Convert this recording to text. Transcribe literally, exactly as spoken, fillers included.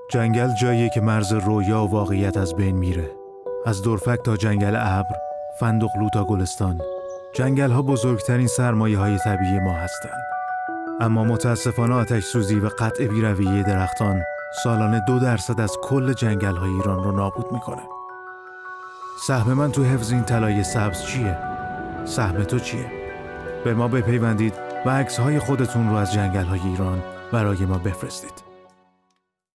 جنگل جاییه که مرز رویا و واقعیت از بین میره. از دورفک تا جنگل ابر، فندقلو تا گلستان، جنگل ها بزرگترین سرمایه های طبیعی ما هستند. اما متاسفانه آتش سوزی و قطع بی‌رویه درختان سالانه دو درصد از کل جنگل های ایران رو نابود میکنه. سهم من تو حفظ این طلای سبز چیه؟ سهم تو چیه؟ به ما بپیوندید و عکس های خودتون رو از جنگل های ایران برای ما بفرستید.